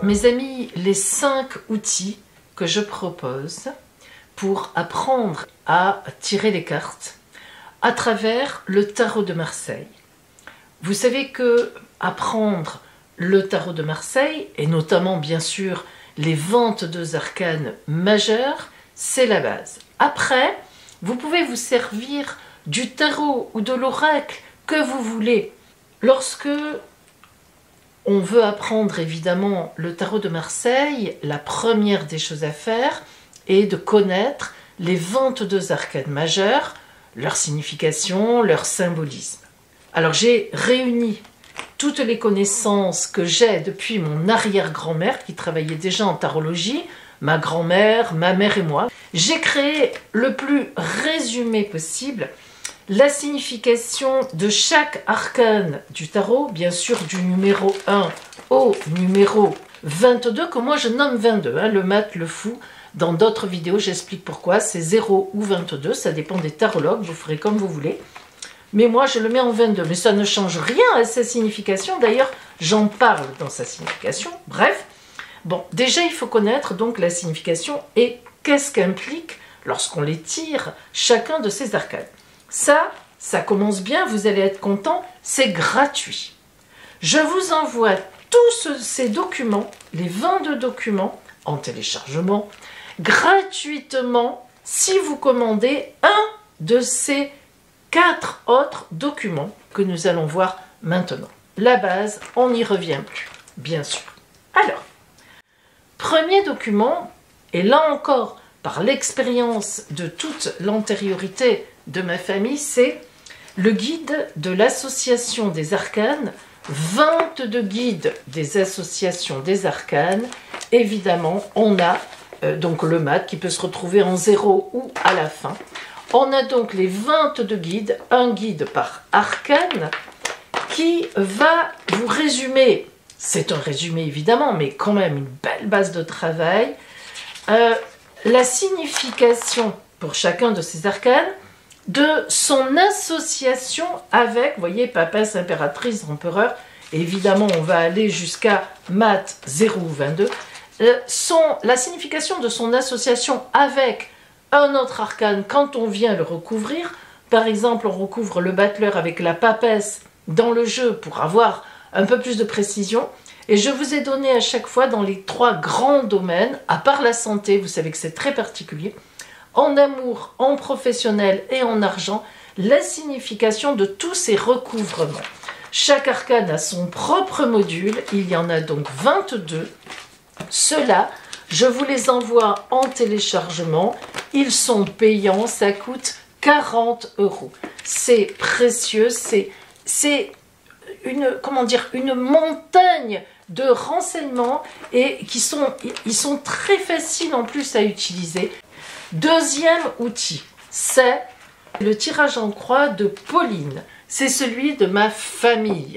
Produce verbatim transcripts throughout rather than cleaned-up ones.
Mes amis, les cinq outils que je propose pour apprendre à tirer les cartes à travers le tarot de Marseille. Vous savez que apprendre le tarot de Marseille, et notamment bien sûr les vingt-deux arcanes majeures, c'est la base. Après, vous pouvez vous servir du tarot ou de l'oracle que vous voulez. Lorsque on veut apprendre évidemment le tarot de Marseille, la première des choses à faire est de connaître les vingt-deux arcanes majeures, leur signification, leur symbolisme. Alors j'ai réuni toutes les connaissances que j'ai depuis mon arrière-grand-mère qui travaillait déjà en tarologie, ma grand-mère, ma mère et moi. J'ai créé le plus résumé possible la signification de chaque arcane du tarot, bien sûr du numéro un au numéro vingt-deux, que moi je nomme vingt-deux, hein, le mat, le fou. Dans d'autres vidéos, j'explique pourquoi, c'est zéro ou vingt-deux, ça dépend des tarologues, vous ferez comme vous voulez. Mais moi, je le mets en vingt-deux, mais ça ne change rien à sa signification. D'ailleurs, j'en parle dans sa signification. Bref, bon, déjà, il faut connaître donc la signification et qu'est-ce qu'implique, lorsqu'on les tire, chacun de ces arcanes. Ça, ça commence bien, vous allez être content, c'est gratuit. Je vous envoie tous ces documents, les vingt-deux documents, en téléchargement, gratuitement, si vous commandez un de ces quatre autres documents que nous allons voir maintenant. La base, on n'y revient plus, bien sûr. Alors, premier document, et là encore, par l'expérience de toute l'antériorité de ma famille, c'est le guide de l'association des arcanes, vingt-deux guides des associations des arcanes. Évidemment, on a euh, donc le mat qui peut se retrouver en zéro ou à la fin. On a donc les vingt-deux guides, un guide par arcane, qui va vous résumer, c'est un résumé évidemment, mais quand même une belle base de travail, euh, la signification pour chacun de ces arcanes, de son association avec, vous voyez, papesse, impératrice, empereur, évidemment on va aller jusqu'à mat zéro ou vingt-deux, euh, son, la signification de son association avec un autre arcane quand on vient le recouvrir. Par exemple, on recouvre le battleur avec la papesse dans le jeu pour avoir un peu plus de précision. Et je vous ai donné à chaque fois dans les trois grands domaines, à part la santé, vous savez que c'est très particulier, en amour, en professionnel et en argent, la signification de tous ces recouvrements. Chaque arcane a son propre module, il y en a donc vingt-deux. Ceux-là, je vous les envoie en téléchargement, ils sont payants, ça coûte quarante euros. C'est précieux, c'est une, comment dire, une montagne de renseignements et qui sont, ils sont très faciles en plus à utiliser. Deuxième outil, c'est le tirage en croix de Pauline. C'est celui de ma famille.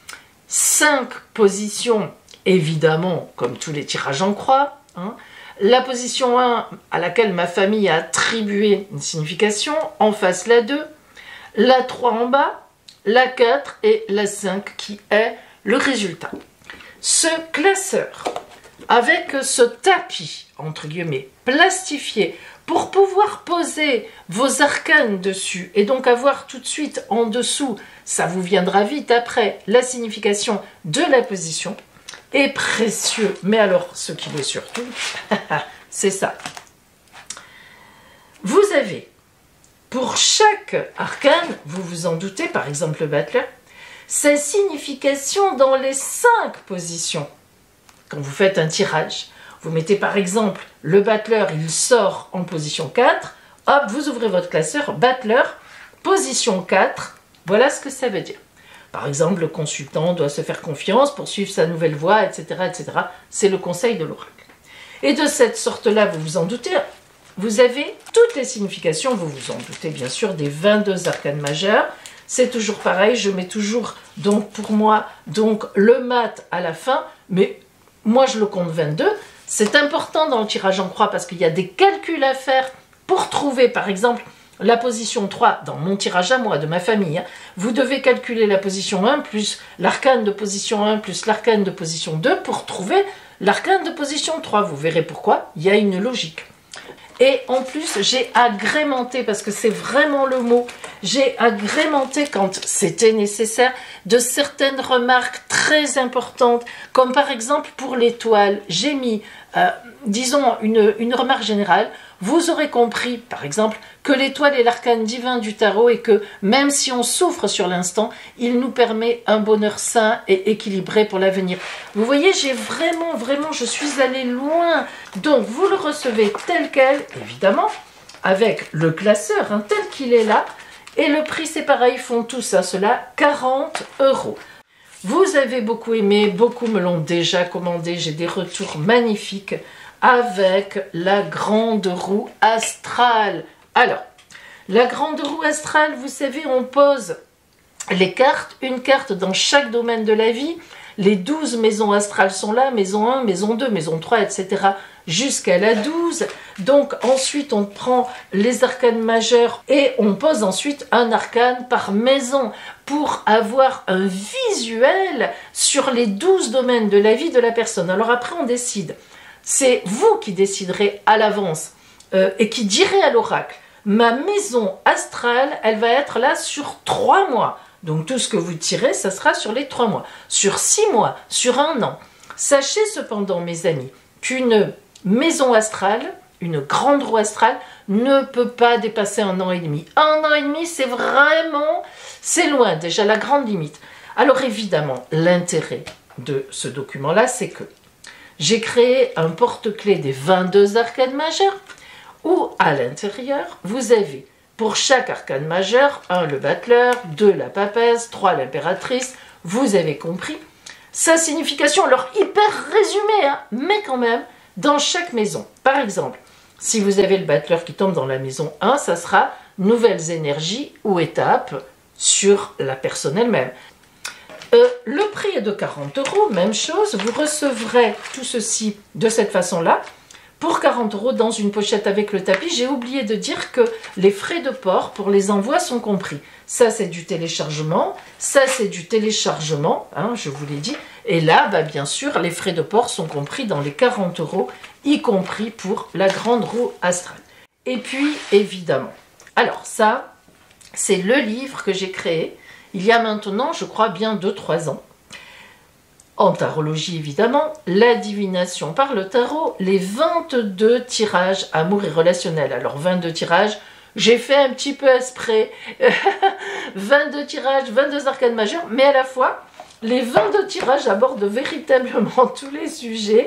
Cinq positions, évidemment, comme tous les tirages en croix. Hein. La position un, à laquelle ma famille a attribué une signification, en face la deux, la trois en bas, la quatre et la cinq qui est le résultat. Ce classeur, avec ce tapis, entre guillemets, plastifié, pour pouvoir poser vos arcanes dessus et donc avoir tout de suite en dessous, ça vous viendra vite après, la signification de la position, est précieux. Mais alors, ce qui l'est surtout, c'est ça. Vous avez, pour chaque arcane, vous vous en doutez, par exemple le battleur, sa signification dans les cinq positions. Quand vous faites un tirage, vous mettez par exemple le battleur, il sort en position quatre, hop, vous ouvrez votre classeur, battleur, position quatre, voilà ce que ça veut dire. Par exemple, le consultant doit se faire confiance pour suivre sa nouvelle voie, et cetera, et cetera. C'est le conseil de l'oracle. Et de cette sorte-là, vous vous en doutez, vous avez toutes les significations, vous vous en doutez bien sûr, des vingt-deux arcanes majeures. C'est toujours pareil, je mets toujours, donc pour moi, donc le mat à la fin, mais moi je le compte vingt-deux. C'est important dans le tirage en croix parce qu'il y a des calculs à faire pour trouver, par exemple, la position trois, dans mon tirage à moi, de ma famille, hein, vous devez calculer la position un plus l'arcane de position un plus l'arcane de position deux pour trouver l'arcane de position trois. Vous verrez pourquoi, il y a une logique. Et en plus, j'ai agrémenté, parce que c'est vraiment le mot, j'ai agrémenté quand c'était nécessaire de certaines remarques très importantes, comme par exemple pour l'étoile, j'ai mis, euh, disons, une, une remarque générale. Vous aurez compris, par exemple, que l'étoile est l'arcane divin du tarot et que même si on souffre sur l'instant, il nous permet un bonheur sain et équilibré pour l'avenir. Vous voyez, j'ai vraiment, vraiment, je suis allée loin. Donc, vous le recevez tel quel, évidemment, avec le classeur, hein, tel qu'il est là. Et le prix, c'est pareil, font tout ça, cela, quarante euros. Vous avez beaucoup aimé, beaucoup me l'ont déjà commandé, j'ai des retours magnifiques avec la grande roue astrale. Alors, la grande roue astrale, vous savez, on pose les cartes, une carte dans chaque domaine de la vie. Les douze maisons astrales sont là, maison un, maison deux, maison trois, et cetera jusqu'à la douze. Donc ensuite, on prend les arcanes majeurs et on pose ensuite un arcane par maison pour avoir un visuel sur les douze domaines de la vie de la personne. Alors après, on décide. C'est vous qui déciderez à l'avance euh, et qui direz à l'oracle, ma maison astrale, elle va être là sur trois mois. Donc tout ce que vous tirez, ça sera sur les trois mois, sur six mois, sur un an. Sachez cependant, mes amis, qu'une maison astrale, une grande roue astrale, ne peut pas dépasser un an et demi. Un an et demi, c'est vraiment, c'est loin, déjà la grande limite. Alors évidemment, l'intérêt de ce document-là, c'est que j'ai créé un porte-clés des vingt-deux arcanes majeures où, à l'intérieur, vous avez pour chaque arcane majeur, un le battleur, deux la papesse, trois l'impératrice, vous avez compris. Sa signification, alors hyper résumée, hein, mais quand même, dans chaque maison. Par exemple, si vous avez le battleur qui tombe dans la maison un, ça sera nouvelles énergies ou étapes sur la personne elle-même. Euh, le prix est de quarante euros, même chose, vous recevrez tout ceci de cette façon-là, pour quarante euros dans une pochette avec le tapis. J'ai oublié de dire que les frais de port pour les envois sont compris. Ça, c'est du téléchargement, ça, c'est du téléchargement, hein, je vous l'ai dit, et là, bah, bien sûr, les frais de port sont compris dans les quarante euros, y compris pour la grande roue astrale. Et puis, évidemment, alors ça, c'est le livre que j'ai créé, il y a maintenant, je crois, bien deux trois ans. En tarologie, évidemment, la divination par le tarot, les vingt-deux tirages amour et relationnel. Alors, vingt-deux tirages, j'ai fait un petit peu exprès. vingt-deux tirages, vingt-deux arcanes majeurs, mais à la fois, les vingt-deux tirages abordent véritablement tous les sujets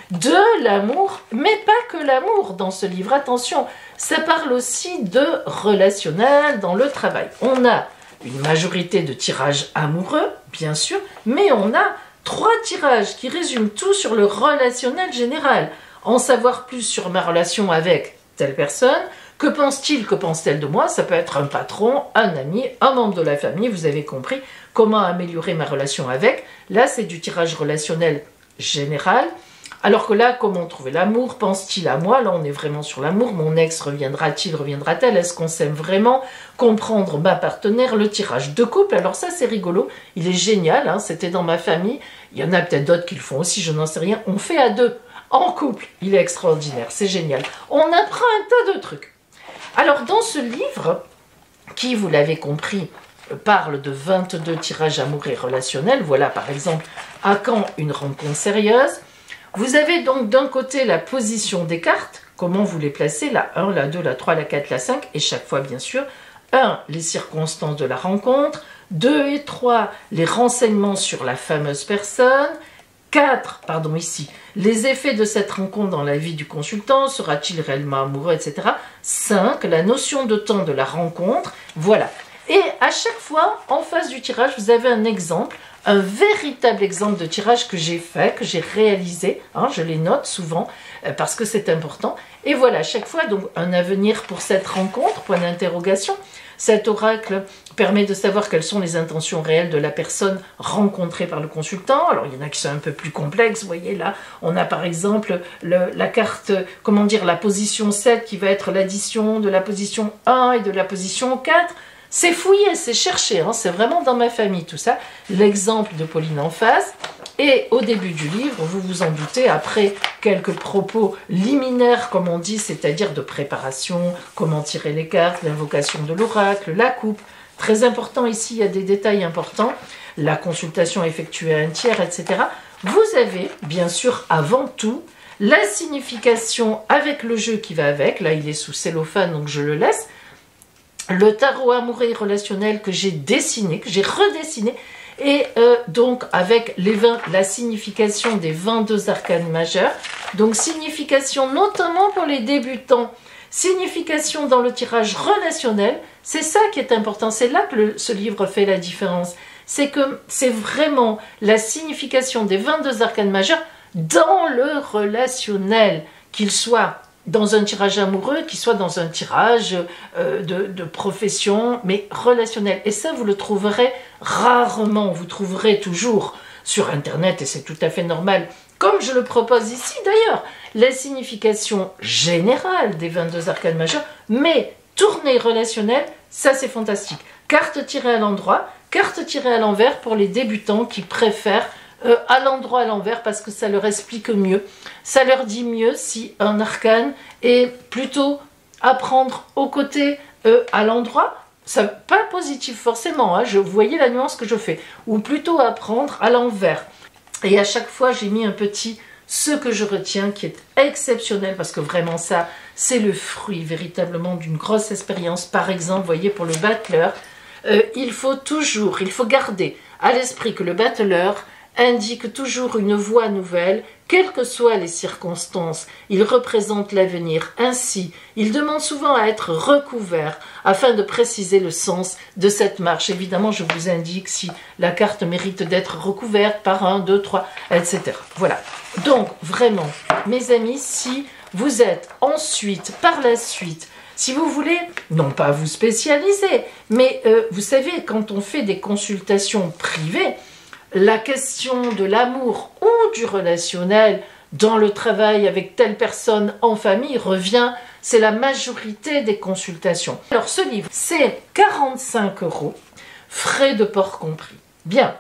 de l'amour, mais pas que l'amour dans ce livre. Attention, ça parle aussi de relationnel dans le travail. On a une majorité de tirages amoureux, bien sûr, mais on a trois tirages qui résument tout sur le relationnel général. En savoir plus sur ma relation avec telle personne, que pense-t-il, que pense-t-elle de moi? Ça peut être un patron, un ami, un membre de la famille, vous avez compris comment améliorer ma relation avec. Là, c'est du tirage relationnel général. Alors que là, comment trouver l'amour? Pense-t-il à moi? Là, on est vraiment sur l'amour. Mon ex reviendra-t-il, reviendra-t-elle? Est-ce qu'on s'aime vraiment? Comprendre ma partenaire, le tirage de couple. Alors ça, c'est rigolo. Il est génial, hein, c'était dans ma famille. Il y en a peut-être d'autres qui le font aussi, je n'en sais rien. On fait à deux, en couple. Il est extraordinaire, c'est génial. On apprend un tas de trucs. Alors, dans ce livre, qui, vous l'avez compris, parle de vingt-deux tirages amoureux et relationnels. Voilà, par exemple, à quand une rencontre sérieuse? Vous avez donc d'un côté la position des cartes, comment vous les placez, la un, la deux, la trois, la quatre, la cinq, et chaque fois bien sûr, un, les circonstances de la rencontre, deux et trois, les renseignements sur la fameuse personne, quatre, pardon ici, les effets de cette rencontre dans la vie du consultant, sera-t-il réellement amoureux, et cetera. cinq, la notion de temps de la rencontre, voilà. Et à chaque fois, en face du tirage, vous avez un exemple, un véritable exemple de tirage que j'ai fait, que j'ai réalisé, hein, je les note souvent euh, parce que c'est important. Et voilà, chaque fois, donc un avenir pour cette rencontre, point d'interrogation. Cet oracle permet de savoir quelles sont les intentions réelles de la personne rencontrée par le consultant. Alors, il y en a qui sont un peu plus complexes. Vous voyez, là, on a par exemple le, la carte, comment dire, la position sept qui va être l'addition de la position un et de la position quatre. C'est fouillé, c'est cherché, hein, c'est vraiment dans ma famille tout ça. L'exemple de Pauline en face, Et au début du livre, vous vous en doutez, après quelques propos liminaires, comme on dit, c'est-à-dire de préparation, comment tirer les cartes, l'invocation de l'oracle, la coupe. Très important ici, il y a des détails importants, la consultation effectuée à un tiers, et cetera. Vous avez, bien sûr, avant tout, la signification avec le jeu qui va avec. Là, il est sous cellophane, donc je le laisse. Le tarot amoureux et relationnel que j'ai dessiné, que j'ai redessiné, et euh, donc avec les vingt, la signification des vingt-deux arcanes majeurs. Donc signification notamment pour les débutants, signification dans le tirage relationnel. C'est ça qui est important, c'est là que le, ce livre fait la différence. C'est que c'est vraiment la signification des vingt-deux arcanes majeurs dans le relationnel, qu'il soit dans un tirage amoureux, qu'il soit dans un tirage euh, de, de profession, mais relationnel. Et ça, vous le trouverez rarement, vous trouverez toujours sur Internet, et c'est tout à fait normal, comme je le propose ici d'ailleurs, la signification générale des vingt-deux arcanes majeurs, mais tournée relationnelle, ça c'est fantastique. Carte tirée à l'endroit, carte tirée à l'envers pour les débutants qui préfèrent Euh, à l'endroit à l'envers parce que ça leur explique mieux, ça leur dit mieux si un arcane est plutôt à prendre au côté euh, à l'endroit, ça pas positif forcément, hein, je, vous voyez la nuance que je fais, ou plutôt à prendre à l'envers. Et à chaque fois j'ai mis un petit ce que je retiens qui est exceptionnel parce que vraiment ça c'est le fruit véritablement d'une grosse expérience. Par exemple, vous voyez pour le battleur, euh, il faut toujours, il faut garder à l'esprit que le battleur indique toujours une voie nouvelle, quelles que soient les circonstances. Il représente l'avenir. Ainsi, il demande souvent à être recouvert afin de préciser le sens de cette marche. Évidemment, je vous indique si la carte mérite d'être recouverte par un, deux, trois, et cetera. Voilà. Donc, vraiment, mes amis, si vous êtes ensuite, par la suite, si vous voulez, non pas vous spécialiser, mais euh, vous savez, quand on fait des consultations privées, la question de l'amour ou du relationnel dans le travail avec telle personne en famille revient, c'est la majorité des consultations. Alors ce livre, c'est quarante-cinq euros, frais de port compris. Bien.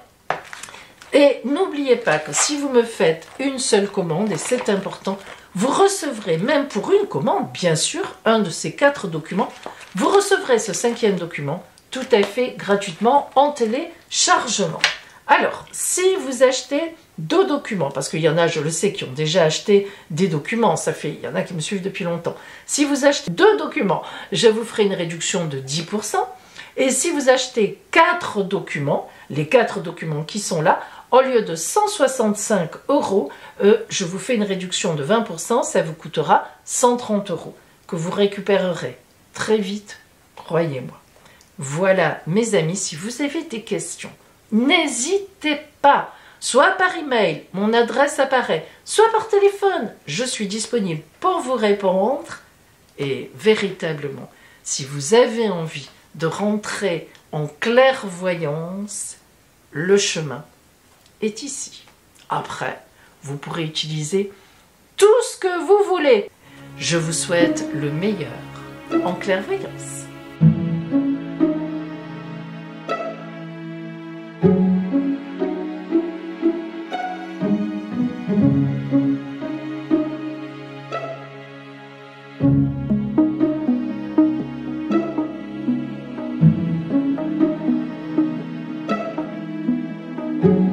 Et n'oubliez pas que si vous me faites une seule commande, et c'est important, vous recevrez, même pour une commande, bien sûr, un de ces quatre documents, vous recevrez ce cinquième document tout à fait gratuitement en téléchargement. Alors, si vous achetez deux documents, parce qu'il y en a, je le sais, qui ont déjà acheté des documents, ça fait, il y en a qui me suivent depuis longtemps. Si vous achetez deux documents, je vous ferai une réduction de dix pour cent. Et si vous achetez quatre documents, les quatre documents qui sont là, au lieu de cent soixante-cinq euros, euh, je vous fais une réduction de vingt pour cent, ça vous coûtera cent trente euros, que vous récupérerez très vite, croyez-moi. Voilà, mes amis, si vous avez des questions, n'hésitez pas, soit par email, mon adresse apparaît, soit par téléphone, je suis disponible pour vous répondre. Et véritablement, si vous avez envie de rentrer en clairvoyance, le chemin est ici. Après, vous pourrez utiliser tout ce que vous voulez. Je vous souhaite le meilleur en clairvoyance. Thank you.